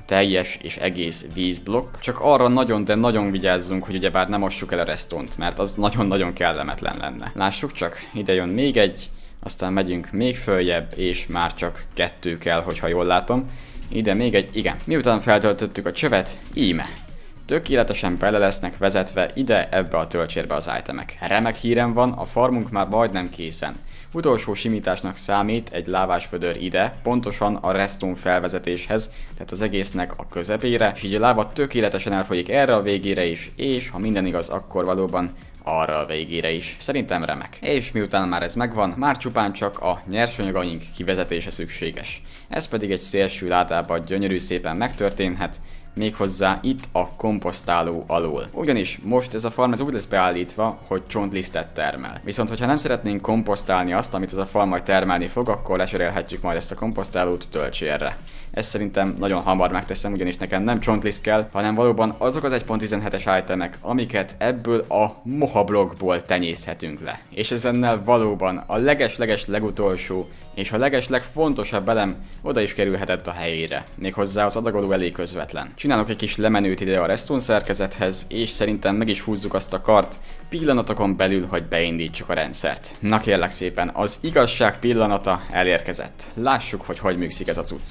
teljes és egész vízblokk, csak arra nagyon, de nagyon vigyázzunk, hogy ugyebár nem mossuk el a redstone-t, mert az nagyon-nagyon kellemetlen lenne. Lássuk csak, ide jön még egy, aztán megyünk még följebb, és már csak 2 kell, hogyha jól látom. Ide még egy, igen. Miután feltöltöttük a csövet, íme. Tökéletesen bele lesznek vezetve ide ebbe a töltsérbe az itemek. Remek hírem van, a farmunk már majdnem készen. Utolsó simításnak számít egy lávásvödör ide, pontosan a redstone felvezetéshez, tehát az egésznek a közepére, és így a láva tökéletesen elfolyik erre a végére is, és ha minden igaz, akkor valóban arra a végére is. Szerintem remek. És miután már ez megvan, már csupán csak a nyersanyagaink kivezetése szükséges. Ez pedig egy szélső ládában gyönyörű szépen megtörténhet, méghozzá itt a komposztáló alól. Ugyanis most ez a farm úgy lesz beállítva, hogy csontlisztet termel. Viszont hogyha nem szeretnénk komposztálni azt, amit ez a farm majd termelni fog, akkor lecserélhetjük majd ezt a komposztálót töltsérre. Ezt szerintem nagyon hamar megteszem, ugyanis nekem nem csontliszt kell, hanem valóban azok az 1.17-es itemek, amiket ebből a moha blokkból tenyészhetünk le. És ezennel valóban a leges-leges legutolsó és a legeslegfontosabb elem oda is kerülhetett a helyére. Méghozzá az adagoló elég közvetlen. Csinálok egy kis lemenőt ide a redstone szerkezethez, és szerintem meg is húzzuk azt a kart pillanatokon belül, hogy beindítsuk a rendszert. Na kérlek szépen, az igazság pillanata elérkezett. Lássuk, hogy hogy működik ez a cucc.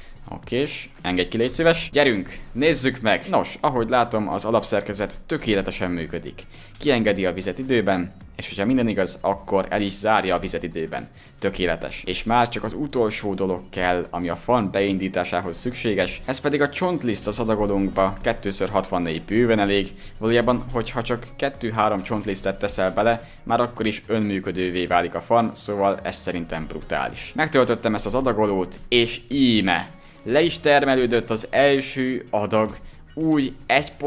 Okés, engedj ki, légy szíves. Gyerünk, nézzük meg! Nos, ahogy látom, az alapszerkezet tökéletesen működik. Kiengedi a vizet időben, és hogyha minden igaz, akkor el is zárja a vizet időben. Tökéletes. És már csak az utolsó dolog kell, ami a farm beindításához szükséges, ez pedig a csontliszt az adagolónkba, 2x64 bőven elég. Valójában, hogyha csak 2-3 csontlisztet teszel bele, már akkor is önműködővé válik a farm, szóval ez szerintem brutális. Megtöltöttem ezt az adagolót, és íme! Le is termelődött az első adag új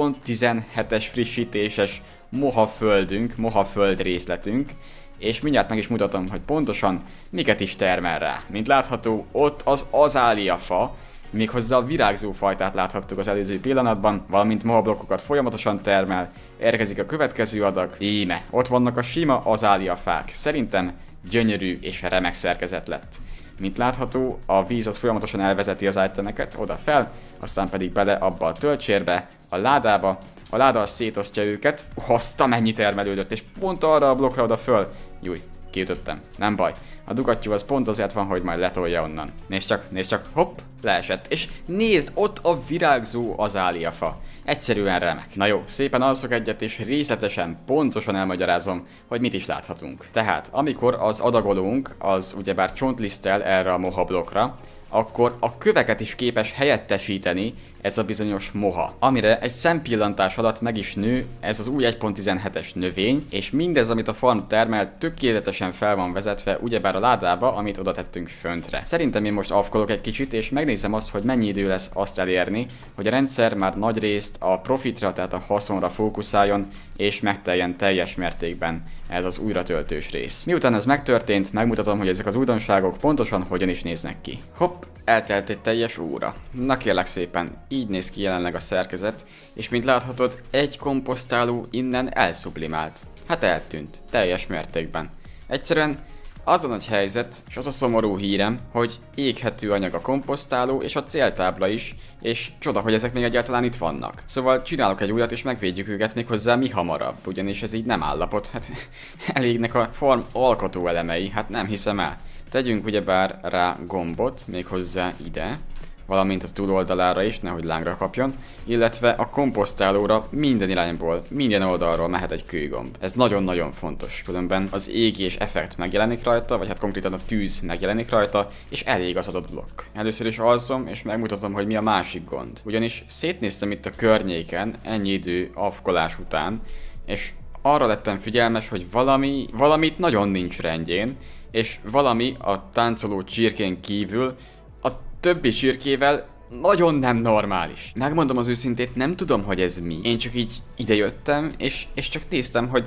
1.17-es frissítéses moha földünk, moha föld részletünk, és mindjárt meg is mutatom, hogy pontosan miket is termel rá. Mint látható, ott az azáliafa, méghozzá a virágzó fajtát láthattuk az előző pillanatban, valamint moha blokkokat folyamatosan termel, érkezik a következő adag, íme, ott vannak a sima azáliafák. Szerintem gyönyörű és remek szerkezet lett. Mint látható, a víz az folyamatosan elvezeti az itemeket oda fel, aztán pedig bele abba a töltsérbe, a ládába. A láda az szétosztja őket, hozta mennyi termelődött, és pont arra a blokkra oda föl. Júj, kiütöttem, nem baj. A dugattyú az pont azért van, hogy majd letolja onnan. Nézd csak, hopp, leesett. És nézd, ott a virágzó azáliafa. Egyszerűen remek. Na jó, szépen alszok egyet, és részletesen, pontosan elmagyarázom, hogy mit is láthatunk. Tehát, amikor az adagolónk, az ugyebár csontlisztel erre a moha blokkra, akkor a köveket is képes helyettesíteni ez a bizonyos moha, amire egy szempillantás alatt meg is nő ez az új 1.17-es növény, és mindez, amit a farm termel, tökéletesen fel van vezetve ugyebár a ládába, amit oda tettünk föntre. Szerintem én most afkolok egy kicsit, és megnézem azt, hogy mennyi idő lesz azt elérni, hogy a rendszer már nagyrészt a profitra, tehát a haszonra fókuszáljon, és megteljen teljes mértékben ez az újratöltős rész. Miután ez megtörtént, megmutatom, hogy ezek az újdonságok pontosan hogyan is néznek ki. Hopp, eltelt egy teljes óra. Na kérlek szépen, így néz ki jelenleg a szerkezet, és mint láthatod, egy komposztáló innen elszublimált. Hát eltűnt, teljes mértékben. Egyszerűen az a nagy helyzet, és az a szomorú hírem, hogy éghető anyag a komposztáló és a céltábla is, és csoda, hogy ezek még egyáltalán itt vannak. Szóval csinálok egy újat és megvédjük őket méghozzá mi hamarabb, ugyanis ez így nem állapot, hát elégnek a farm alkotó elemei, hát nem hiszem el. Tegyünk ugyebár rá gombot, méghozzá ide, valamint a túloldalára is, nehogy lángra kapjon, illetve a komposztálóra minden irányból, minden oldalról mehet egy kőgomb. Ez nagyon-nagyon fontos, különben az égés effekt megjelenik rajta, vagy hát konkrétan a tűz megjelenik rajta, és elég az adott blokk. Először is alszom, és megmutatom, hogy mi a másik gond. Ugyanis szétnéztem itt a környéken, ennyi idő afkolás után, és arra lettem figyelmes, hogy valamit nagyon nincs rendjén, és valami a táncoló csirkén kívül a többi csirkével nagyon nem normális. Megmondom az őszintét, nem tudom, hogy ez mi. Én csak így idejöttem, és csak néztem, hogy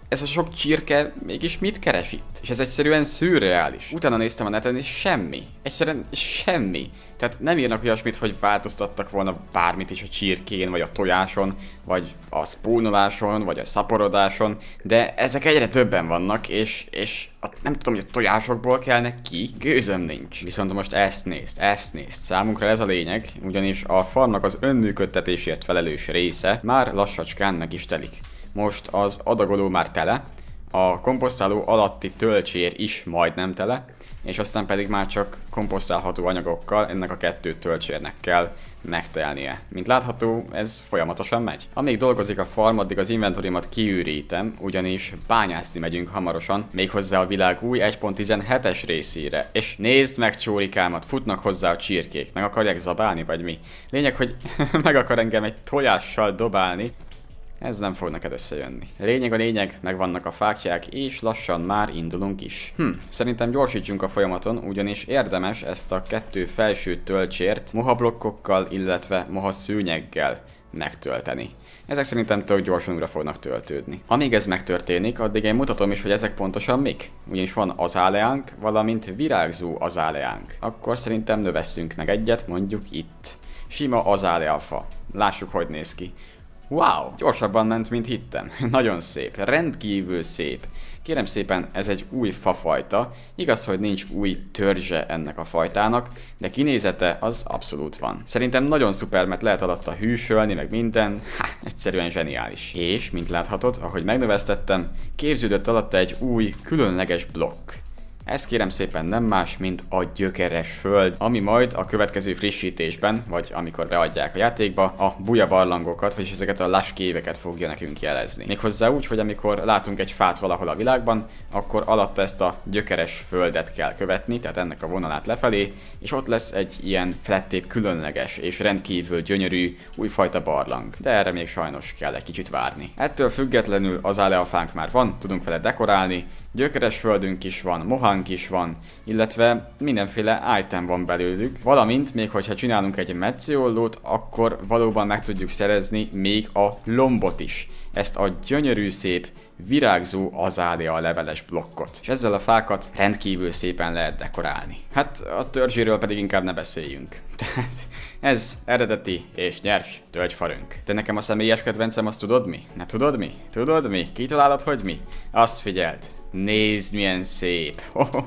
ez a sok csirke mégis mit keres itt? És ez egyszerűen szürreális. Utána néztem a neten, és semmi. Egyszerűen semmi. Tehát nem írnak olyasmit, hogy változtattak volna bármit is a csirkén, vagy a tojáson, vagy a spónoláson, vagy a szaporodáson, de ezek egyre többen vannak, és nem tudom, hogy a tojásokból kelnek ki, gőzöm nincs. Viszont most ezt nézd. Számunkra ez a lényeg, ugyanis a farmnak az önműködtetésért felelős része már lassacskán meg is telik. Most az adagoló már tele, a komposztáló alatti tölcsér is majdnem tele, és aztán pedig már csak komposztálható anyagokkal ennek a 2 tölcsérnek kell megtelnie. Mint látható, ez folyamatosan megy. Amíg dolgozik a farm, addig az inventorimat kiürítem, ugyanis bányászni megyünk hamarosan, méghozzá a világ új 1.17-es részére. És nézd meg csórikámat, futnak hozzá a csirkék, meg akarják zabálni, vagy mi? Lényeg, hogy meg akar engem egy tojással dobálni. Ez nem fog neked összejönni. Lényeg a lényeg, megvannak a fáklyák, és lassan már indulunk is. Szerintem gyorsítsunk a folyamaton, ugyanis érdemes ezt a 2 felső töltsért mohablokkokkal, illetve moha szőnyeggel megtölteni. Ezek szerintem tök gyorsan újra fognak töltődni. Amíg ez megtörténik, addig én mutatom is, hogy ezek pontosan mik. Ugyanis van azáleánk, valamint virágzó azáleánk. Akkor szerintem növesszünk meg egyet, mondjuk itt. Sima azáleafa. Lássuk, hogy néz ki. Wow! Gyorsabban ment, mint hittem. Nagyon szép, rendkívül szép. Kérem szépen, ez egy új fafajta. Igaz, hogy nincs új törzse ennek a fajtának, de kinézete az abszolút van. Szerintem nagyon szuper, mert lehet alatta hűsölni, meg minden. Egyszerűen zseniális. És, mint láthatod, ahogy megnövesztettem, képződött alatta egy új, különleges blokk. Ez kérem szépen nem más, mint a gyökeres föld, ami majd a következő frissítésben, vagy amikor beadják a játékba, a bujabarlangokat, vagyis ezeket a laskéveket fogja nekünk jelezni. Méghozzá úgy, hogy amikor látunk egy fát valahol a világban, akkor alatt ezt a gyökeres földet kell követni, tehát ennek a vonalát lefelé, és ott lesz egy ilyen flettébb különleges és rendkívül gyönyörű újfajta barlang. De erre még sajnos kell egy kicsit várni. Ettől függetlenül az áleafánk már van, tudunk vele dekorálni, gyökeres földünk is van, mohánk is van, illetve mindenféle item van belőlük, valamint még hogyha csinálunk egy metsziollót, akkor valóban meg tudjuk szerezni még a lombot is. Ezt a gyönyörű szép virágzó azálea leveles blokkot. És ezzel a fákat rendkívül szépen lehet dekorálni. Hát a törzséről pedig inkább ne beszéljünk. Tehát ez eredeti és nyers tölgyfarünk. De nekem a személyes kedvencem, azt tudod mi? Ne tudod mi? Tudod mi? Kitalálod, hogy mi? Azt figyeld! Nézd, milyen szép!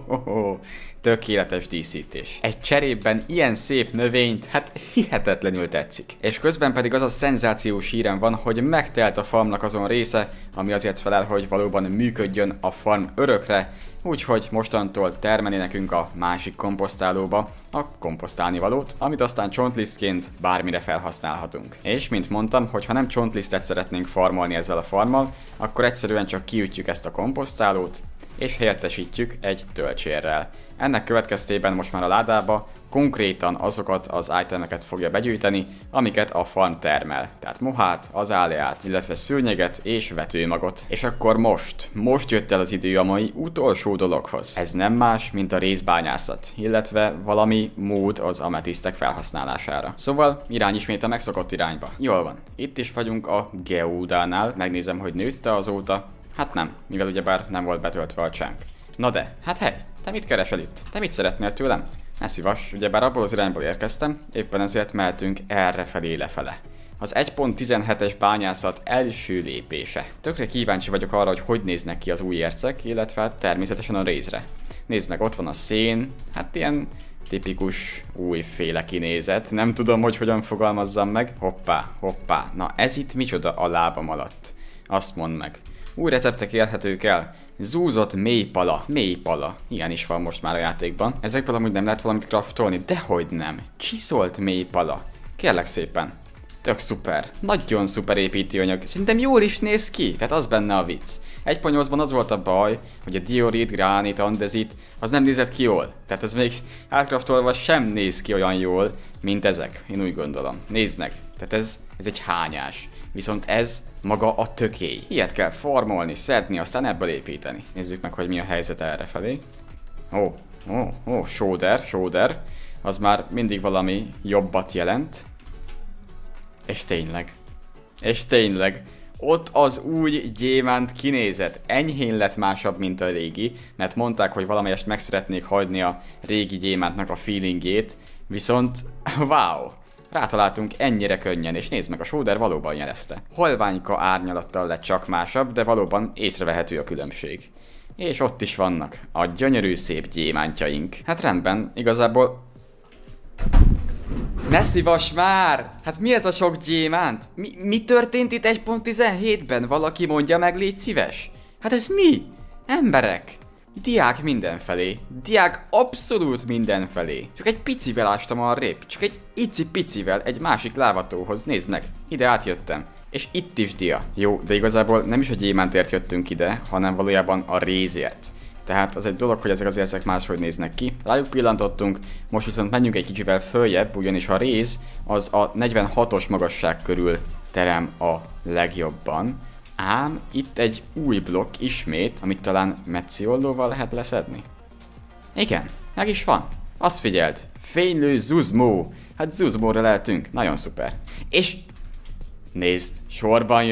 Tökéletes díszítés. Egy cserében ilyen szép növényt, hát hihetetlenül tetszik. És közben pedig az a szenzációs hírem van, hogy megtelt a farmnak azon része, ami azért felel, hogy valóban működjön a farm örökre, úgyhogy mostantól termelni nekünk a másik komposztálóba a komposztálni valót, amit aztán csontlisztként bármire felhasználhatunk. És mint mondtam, hogy ha nem csontlisztet szeretnénk farmolni ezzel a farmmal, akkor egyszerűen csak kiütjük ezt a komposztálót, és helyettesítjük egy tölcsérrel. Ennek következtében most már a ládába konkrétan azokat az itemeket fogja begyűjteni, amiket a farm termel. Tehát mohát, azáleát, illetve szőnyeget és vetőmagot. És akkor most jött el az idő a mai utolsó dologhoz. Ez nem más, mint a rézbányászat, illetve valami mód az ametisztek felhasználására. Szóval irány ismét a megszokott irányba. Jól van, itt is vagyunk a geódánál, megnézem, hogy nőtte azóta. Hát nem, mivel ugyebár nem volt betöltve a csánk. Na de, hát hely, te mit keresel itt? Te mit szeretnél tőlem? Ne szívas, ugyebár abból az irányból érkeztem, éppen ezért mehetünk errefelé lefele. Az 1.17-es bányászat első lépése. Tökre kíváncsi vagyok arra, hogy néznek ki az új ércek, illetve természetesen a rézre. Nézd meg, ott van a szén, hát ilyen tipikus újféle kinézet, nem tudom, hogy hogyan fogalmazzam meg. Hoppá, na ez itt micsoda a lábam alatt? Azt mondd meg. Új receptek érhetők el. Zúzott mélypala. Ilyen is van most már a játékban. Ezekből amúgy nem lehet valamit craftolni? Dehogy nem. Csiszolt mélypala. Kérlek szépen. Tök szuper. Nagyon szuper építőanyag. Szerintem jól is néz ki. Tehát az benne a vicc. 1.8-ban az volt a baj, hogy a diorit, gránit, andezit, az nem nézett ki jól. Tehát ez még átcraftolva sem néz ki olyan jól, mint ezek. Én úgy gondolom. Nézd meg. Tehát ez egy hányás. Viszont ez maga a tökély. Ilyet kell farmolni, szedni, aztán ebből építeni. Nézzük meg, hogy mi a helyzet errefelé. Shoulder. Az már mindig valami jobbat jelent. És tényleg. ott az új gyémánt kinézet. Enyhén lett másabb, mint a régi, mert mondták, hogy valamelyest meg szeretnék hagyni a régi gyémántnak a feelingjét, viszont wow! Rátaláltunk ennyire könnyen, és nézd meg, a sóder valóban jelezte. Halványka árnyalattal lett csak másabb, de valóban észrevehető a különbség. És ott is vannak a gyönyörű szép gyémántjaink. Hát rendben, igazából... Ne szívas már! Hát mi ez a sok gyémánt? Mi történt itt 1.17-ben? Valaki mondja meg, légy szíves? Hát ez mi? Emberek! Diák mindenfelé. Diák abszolút mindenfelé. Csak egy picivel ástam arrébb. Csak egy icipicivel egy másik lávatóhoz. Nézd meg, ide átjöttem. És itt is dia. Jó, de igazából nem is a gyémántért jöttünk ide, hanem valójában a rézért. Tehát az egy dolog, hogy ezek az ércek máshogy néznek ki. Rájuk pillantottunk, most viszont menjünk egy kicsivel följebb, ugyanis a réz az a 46-os magasság körül terem a legjobban. Ám itt egy új blokk ismét, amit talán metsziollóval lehet leszedni. Igen, meg is van. Azt figyeld, fénylő Zuzmó. Hát Zuzmóra lehetünk, nagyon szuper. És nézd, sorban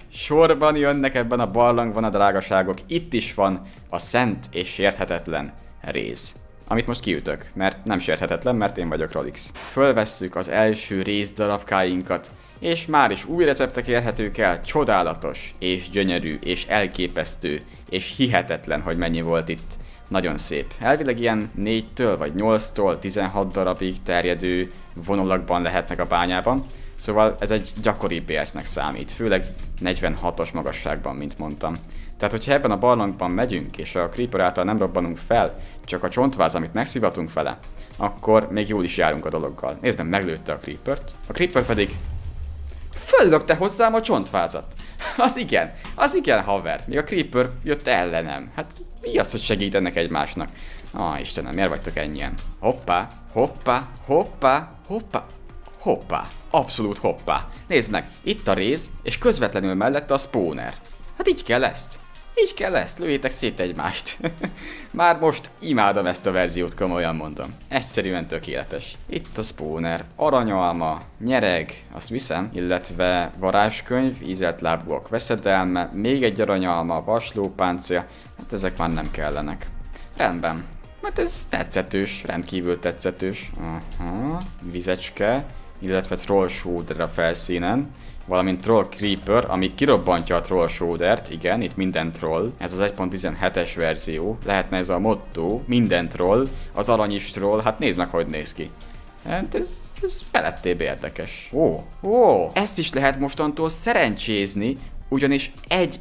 jönnek ebben a barlangban a drágaságok. Itt is van a szent és sérthetetlen réz. Amit most kiütök, mert nem sérthetetlen, mert én vagyok Rolix. Fölvesszük az első réz darabkáinkat, és már is új receptek érhetők el, csodálatos, és gyönyörű, és elképesztő, és hihetetlen, hogy mennyi volt itt. Nagyon szép. Elvileg ilyen 4-től vagy 8-tól 16 darabig terjedő vonalakban lehetnek a bányában, szóval ez egy gyakori BS-nek számít, főleg 46-os magasságban, mint mondtam. Tehát, hogyha ebben a barlangban megyünk, és a Creeper által nem robbanunk fel, csak a csontváz, amit megszivatunk vele, akkor még jól is járunk a dologgal. Nézd meg, meglőtte a Creepert, a Creeper pedig föllökte hozzám a csontvázat. Az igen, haver. Még a Creeper jött ellenem. Hát mi az, hogy segítenek egymásnak? Istenem, miért vagytok ennyien? Hoppá, hoppá, hoppá, hoppá, hoppá. Abszolút hoppá. Nézd meg, itt a réz, és közvetlenül mellette a spawner. Hát így kell ezt. Lőjétek szét egymást. Már most imádom ezt a verziót, komolyan mondom. Egyszerűen tökéletes. Itt a spawner, aranyalma, nyereg, azt viszem, illetve varázskönyv, ízelt lábúak veszedelme, még egy aranyalma, vaslópáncél, hát ezek már nem kellenek. Rendben. Hát ez tetszetős, rendkívül tetszetős. Aha, vizecske, illetve troll shoulder a felszínen, valamint troll creeper, ami kirobbantja a troll shouldert, igen, itt minden troll. Ez az 1.17-es verzió, lehetne ez a motto, minden troll, az arany is troll, hát nézd meg, hogy néz ki. Hát ez felettébb érdekes. Ezt is lehet mostantól szerencsézni, ugyanis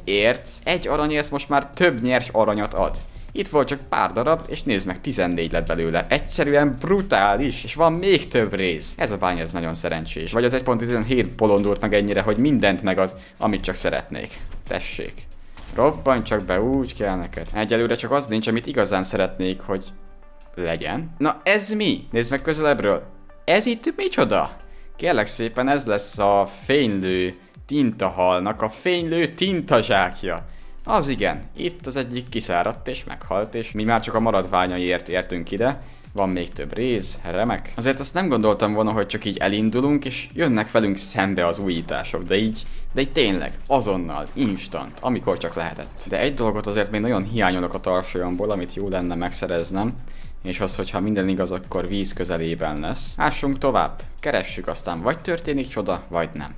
egy aranyérc most már több nyers aranyat ad. Itt volt csak pár darab, és nézd meg, 14 lett belőle. Egyszerűen brutális, és van még több rész. Ez a bánya, ez nagyon szerencsés. Vagy az 1.17 bolondult meg ennyire, hogy mindent megad, amit csak szeretnék. Tessék. Robbanj csak be, úgy kell neked. Egyelőre csak az nincs, amit igazán szeretnék, hogy legyen. Na ez mi? Nézd meg közelebbről. Ez itt micsoda? Kérlek szépen, ez lesz a fénylő tintahalnak a fénylő tintazsákja. Az igen, itt az egyik kiszáradt és meghalt, és mi már csak a maradványaiért értünk ide. Van még több réz, remek. Azért azt nem gondoltam volna, hogy csak így elindulunk, és jönnek velünk szembe az újítások, de így tényleg, azonnal, instant, amikor csak lehetett. De egy dolgot azért még nagyon hiányolok a tarsolyomból, amit jó lenne megszereznem, és az, hogyha minden igaz, akkor víz közelében lesz. Ássunk tovább, keressük, aztán vagy történik csoda, vagy nem.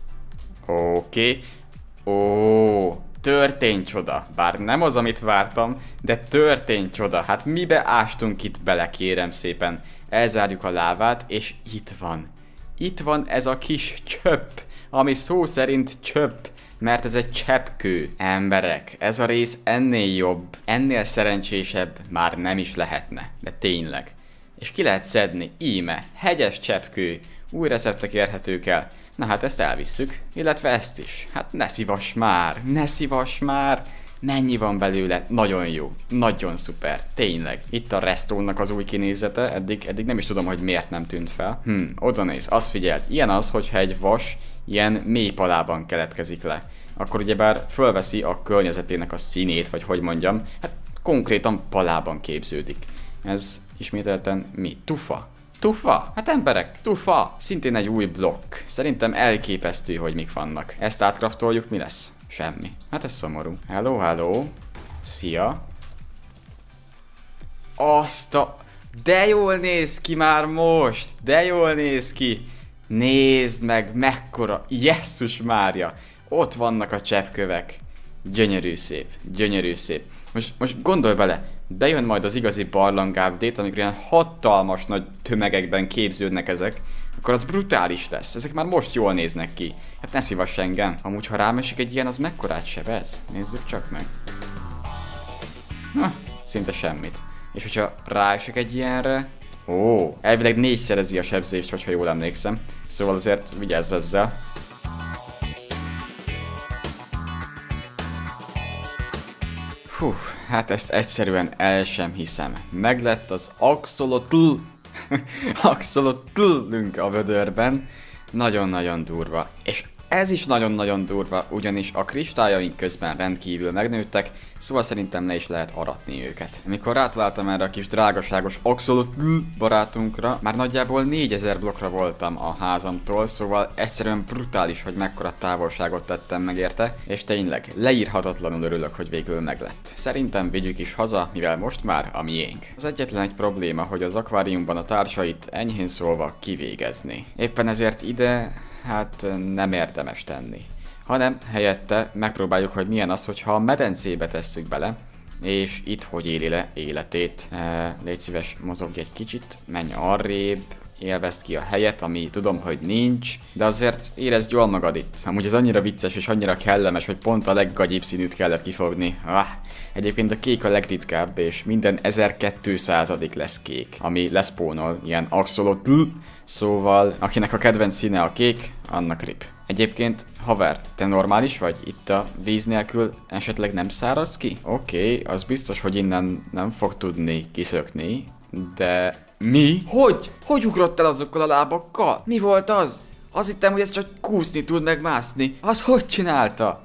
Oké. Történt csoda. Bár nem az, amit vártam, de történt csoda. Hát mibe ástunk itt bele, kérem szépen. Elzárjuk a lávát, és itt van. Itt van ez a kis csöpp, ami szó szerint csöpp, mert ez egy cseppkő. Emberek, ez a rész ennél jobb, ennél szerencsésebb már nem is lehetne. De tényleg. És ki lehet szedni, íme, hegyes cseppkő, új receptek érhetők el. Na hát ezt elvisszük, illetve ezt is. Hát ne szívass már, mennyi van belőle, nagyon jó, nagyon szuper, tényleg. Itt a Restónnak az új kinézete, eddig nem is tudom, hogy miért nem tűnt fel. Oda néz, azt figyelt, ilyen az, hogyha egy vas ilyen mély palában keletkezik le. Akkor ugyebár fölveszi a környezetének a színét, vagy hogy mondjam, hát konkrétan palában képződik. Ez ismételten mi? Tufa. Tufa? Hát emberek, tufa! Szintén egy új blokk. Szerintem elképesztő, hogy mik vannak. Ezt átkraftoljuk, mi lesz? Semmi. Hát ez szomorú. Hello, hello. Szia. Azt a... De jól néz ki már most! De jól néz ki! Nézd meg, mekkora... Jesszus Mária! Ott vannak a cseppkövek. Gyönyörű szép, gyönyörű szép. Most gondolj bele, bejön majd az igazi barlang update, amikor ilyen hatalmas nagy tömegekben képződnek ezek, akkor az brutális lesz. Ezek már most jól néznek ki. Hát ne szívass engem. Amúgy, ha rámesik egy ilyen, az mekkorát sebez? Nézzük csak meg. Szinte semmit. És hogyha ráesek egy ilyenre... Ó, elvileg 4-szerezi a sebzést, hogyha jól emlékszem. Szóval azért vigyázz ezzel. Hú, hát ezt egyszerűen el sem hiszem. Meglett az axolotl. Axolotlünk a vödörben. Nagyon-nagyon durva. És ez is nagyon-nagyon durva, ugyanis a kristályaink közben rendkívül megnőttek, szóval szerintem le is lehet aratni őket. Amikor rátaláltam erre a kis drágaságos axolotl barátunkra, már nagyjából 4000 blokkra voltam a házamtól, szóval egyszerűen brutális, hogy mekkora távolságot tettem meg érte, és tényleg leírhatatlanul örülök, hogy végül meglett. Szerintem vigyük is haza, mivel most már a miénk. Az egyetlen egy probléma, hogy az akváriumban a társait enyhén szólva kivégezni. Éppen ezért ide... hát nem érdemes tenni. Hanem helyette megpróbáljuk, hogy milyen az, hogyha a medencébe tesszük bele, és itt hogy éli le életét. Légy szíves, mozogj egy kicsit, menj arrébb, élvezd ki a helyet, ami tudom, hogy nincs, de azért érezd jól magad itt. Amúgy ez annyira vicces és annyira kellemes, hogy pont a leggagyibb színűt kellett kifogni. Egyébként a kék a legritkább, és minden 1200 lesz kék, ami leszpónol, ilyen axolotl, szóval akinek a kedvenc színe a kék, annak rip. Egyébként, haver, te normális vagy? Itt a víz nélkül esetleg nem száradsz ki? Oké, az biztos, hogy innen nem fog tudni kiszökni, de... Mi? Hogy? Hogy ugrott el azokkal a lábakkal? Mi volt az? Azt hittem, hogy ez csak kúszni tud megmászni. Az hogy csinálta?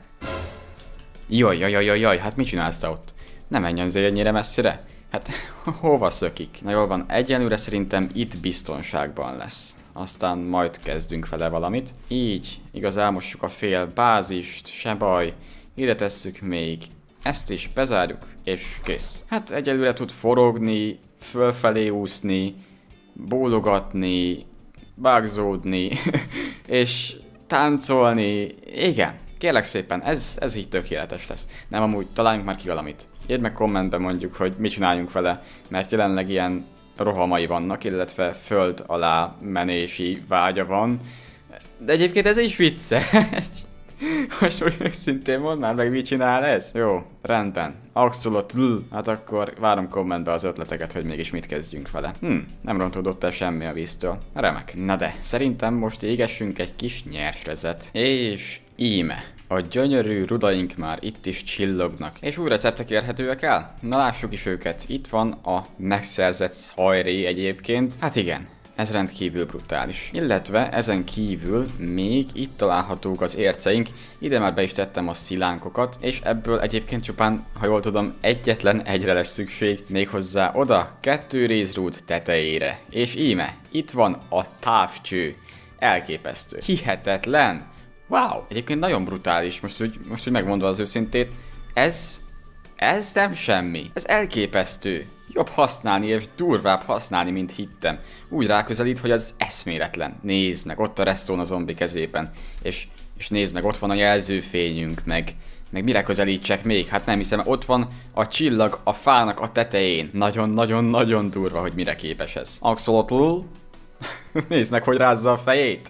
Jaj, hát mit csinálsz te ott? Ne menjen zé ennyire messzire. Hát hova szökik? Na jól van, egyenlőre szerintem itt biztonságban lesz. Aztán majd kezdünk vele valamit. Így, igaz, elmossuk a fél bázist, se baj. Ide tesszük még. Ezt is bezárjuk, és kész. Hát egyelőre tud forogni, fölfelé úszni, bólogatni, bágzódni, és táncolni. Igen, kérlek szépen, ez így tökéletes lesz. Nem, amúgy találjunk már ki valamit. Írd meg kommentben mondjuk, hogy mit csináljunk vele, mert jelenleg ilyen rohamai vannak, illetve föld alá menési vágya van. De egyébként ez is vicces. Most úgy őszintén mondd már meg, mit csinál ez? Jó, rendben. Axolotl. Hát akkor várom kommentbe az ötleteket, hogy mégis mit kezdjünk vele. Nem rontódott el semmi a víztől. Remek. Na de, szerintem most égessünk egy kis nyersrezet. És íme. A gyönyörű rudaink már itt is csillognak. És új receptek érhetőek el? Na lássuk is őket. Itt van a megszerzett szajré egyébként. Hát igen. Ez rendkívül brutális. Illetve ezen kívül még itt találhatók az érceink. Ide már be is tettem a szilánkokat, és ebből egyébként csupán, ha jól tudom, egyetlen egyre lesz szükség, méghozzá oda 2 rézrúd tetejére. És íme, itt van a távcső. Elképesztő. Hihetetlen. Wow! Egyébként nagyon brutális, most úgy megmondva az őszintét. Ez nem semmi. Ez elképesztő. Jobb használni és durvább használni, mint hittem. Úgy ráközelít, hogy az eszméletlen. Nézd meg, ott a redstone a zombi kezében. És nézd meg, ott van a jelzőfényünk, meg mire közelítsek még? Hát nem hiszem, ott van a csillag a fának a tetején. Nagyon-nagyon-nagyon durva, hogy mire képes ez. Axolotl. Nézd meg, hogy rázza a fejét.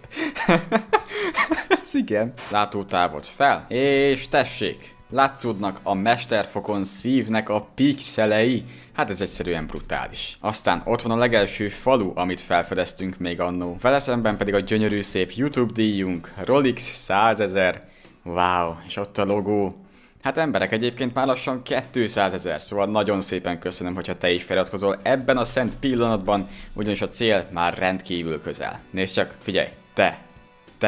Ez igen. Látótávot fel, és tessék. Látszódnak a mesterfokon szívnek a pixelei. Hát ez egyszerűen brutális. Aztán ott van a legelső falu, amit felfedeztünk még annó. Vele szemben pedig a gyönyörű szép YouTube díjunk, Rolix 100 000. Wow, és ott a logó. Hát emberek, egyébként már lassan 200 000, szóval nagyon szépen köszönöm, hogyha te is feliratkozol ebben a szent pillanatban, ugyanis a cél már rendkívül közel. Nézd csak, figyelj, te,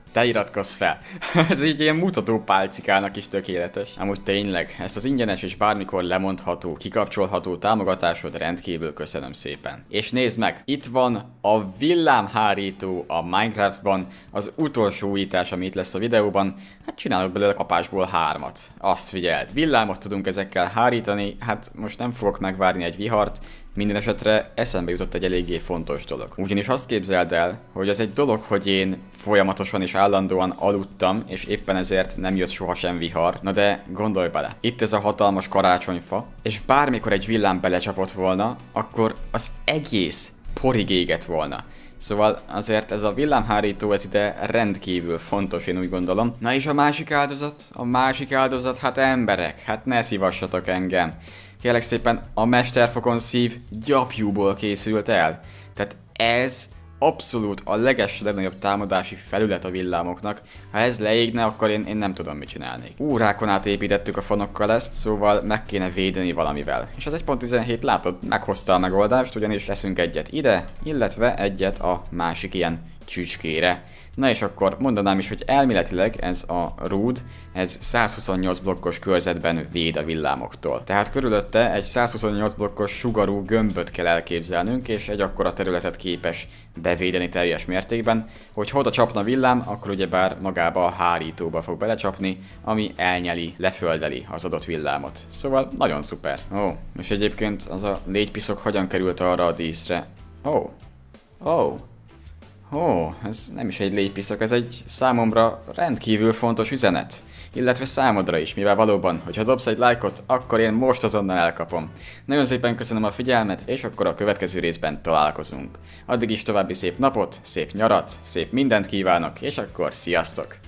te iratkozz fel. Ez így ilyen mutató pálcikának is tökéletes. Amúgy tényleg, ezt az ingyenes és bármikor lemondható, kikapcsolható támogatásod rendkívül köszönöm szépen. És nézd meg, itt van a villámhárító a Minecraftban, az utolsó újítás, ami itt lesz a videóban. Hát csinálok belőle kapásból 3-at. Azt figyeld, villámot tudunk ezekkel hárítani, hát most nem fogok megvárni egy vihart, minden esetre eszembe jutott egy eléggé fontos dolog. Ugyanis azt képzeld el, hogy az egy dolog, hogy én folyamatosan és állandóan aludtam, és éppen ezért nem jött sohasem vihar. Na de gondolj bele, itt ez a hatalmas karácsonyfa, és bármikor egy villám belecsapott volna, akkor az egész porig égett volna. Szóval azért ez a villámhárító, ez ide rendkívül fontos, én úgy gondolom. Na és a másik áldozat? A másik áldozat, hát emberek, hát ne szívassatok engem. Kérlek szépen, a mesterfokon szív gyapjúból készült el. Tehát ez abszolút a legnagyobb támadási felület a villámoknak. Ha ez leégne, akkor én nem tudom, mit csinálnék. Órákon át építettük a fonokkal ezt, szóval meg kéne védeni valamivel. És az 1.17 látod, meghozta a megoldást, ugyanis leszünk egyet ide, illetve egyet a másik ilyen csücskére. Na és akkor mondanám is, hogy elméletileg ez a rúd, ez 128 blokkos körzetben véd a villámoktól. Tehát körülötte egy 128 blokkos sugarú gömböt kell elképzelnünk, és egy akkora területet képes bevédeni teljes mértékben, hogy ha oda csapna villám, akkor ugyebár magába a hárítóba fog belecsapni, ami elnyeli, leföldeli az adott villámot. Szóval nagyon szuper. Ó, és egyébként az a légypiszok hogyan került arra a díszre? Ó, ez nem is egy légypiszok, ez egy számomra rendkívül fontos üzenet. Illetve számodra is, mivel valóban, hogyha dobsz egy lájkot, akkor én most azonnal elkapom. Nagyon szépen köszönöm a figyelmet, és akkor a következő részben találkozunk. Addig is további szép napot, szép nyarat, szép mindent kívánok, és akkor sziasztok!